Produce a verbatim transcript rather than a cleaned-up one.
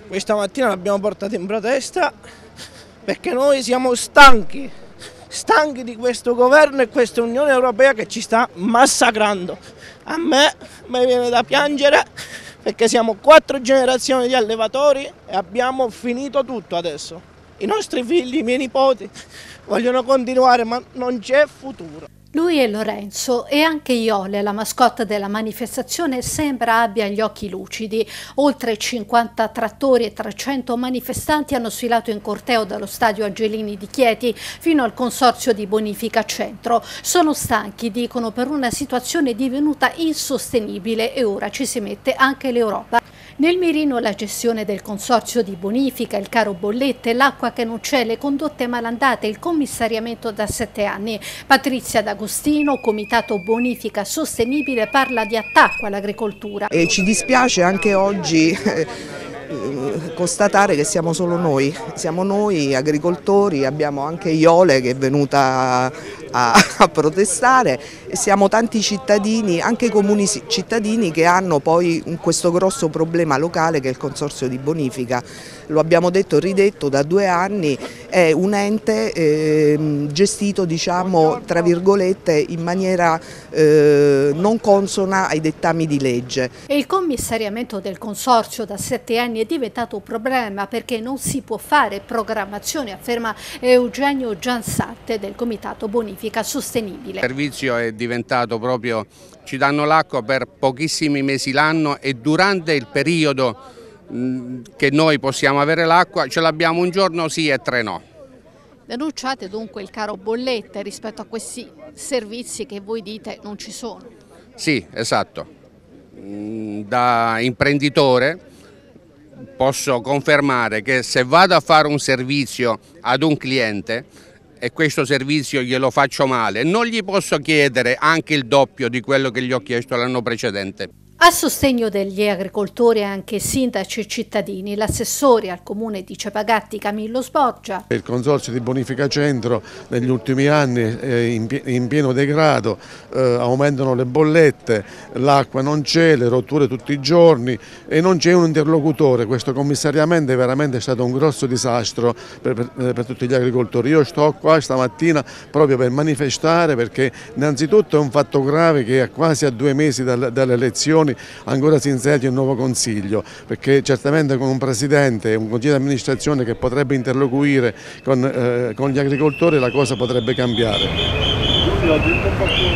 Questa mattina l'abbiamo portata in protesta perché noi siamo stanchi, stanchi di questo governo e questa Unione Europea che ci sta massacrando. A me, mi viene da piangere perché siamo quattro generazioni di allevatori e abbiamo finito tutto adesso. I nostri figli, i miei nipoti vogliono continuare ma non c'è futuro. Lui è Lorenzo e anche Iole, la mascotte della manifestazione, sembra abbia gli occhi lucidi. Oltre cinquanta trattori e trecento manifestanti hanno sfilato in corteo dallo stadio Angelini di Chieti fino al consorzio di bonifica centro. Sono stanchi, dicono, per una situazione divenuta insostenibile e ora ci si mette anche l'Europa. Nel mirino la gestione del consorzio di bonifica, il caro bollette, l'acqua che non c'è, le condotte malandate, il commissariamento da sette anni. Patrizia D'Agostino, Comitato Bonifica Sostenibile, parla di attacco all'agricoltura. E ci dispiace anche oggi eh, constatare che siamo solo noi, siamo noi agricoltori, abbiamo anche Iole che è venuta a, a protestare, e siamo tanti cittadini, anche comuni cittadini, che hanno poi questo grosso problema locale che è il consorzio di bonifica. Lo abbiamo detto e ridetto, da due anni è un ente eh, gestito, diciamo, tra virgolette, in maniera eh, non consona ai dettami di legge. E il commissariamento del consorzio da sette anni è diventato un problema perché non si può fare programmazione, afferma Eugenio Giansatte del Comitato Bonifica Sostenibile. Il servizio è diventato proprio, ci danno l'acqua per pochissimi mesi l'anno e durante il periodo che noi possiamo avere l'acqua ce l'abbiamo un giorno sì e tre no. Denunciate dunque il caro bollette rispetto a questi servizi che voi dite non ci sono. Sì, esatto. Da imprenditore posso confermare che se vado a fare un servizio ad un cliente e questo servizio glielo faccio male, non gli posso chiedere anche il doppio di quello che gli ho chiesto l'anno precedente. A sostegno degli agricoltori anche sindaci e cittadini, l'assessore al comune di Cepagatti Camillo Sboggia. Il consorzio di bonifica centro negli ultimi anni è in pieno degrado, eh, aumentano le bollette, l'acqua non c'è, le rotture tutti i giorni e non c'è un interlocutore. Questo commissariamento è veramente stato un grosso disastro per, per, per tutti gli agricoltori. Io sto qua stamattina proprio per manifestare perché innanzitutto è un fatto grave che a quasi a due mesi dalle, dalle elezioni ancora si insedi un nuovo consiglio, perché certamente con un presidente e un consiglio di amministrazione che potrebbe interloquire con, eh, con gli agricoltori la cosa potrebbe cambiare.